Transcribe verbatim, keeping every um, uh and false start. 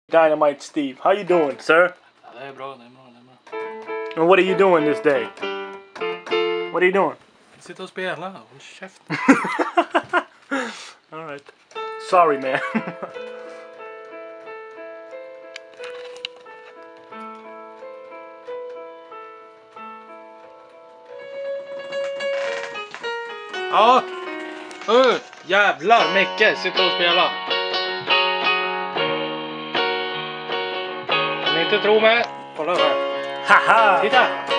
Dynamite Steve. How you doing, sir? Ja, det är bra, det är bra, det är bra. And what are you doing this day? What are you doing? Jag sitter och spelar, håll käften. All right. Sorry, man. Ja! Uh, jävlar mycket, sitter och spelar. Om ni inte tror mig, kolla här. Haha! Titta!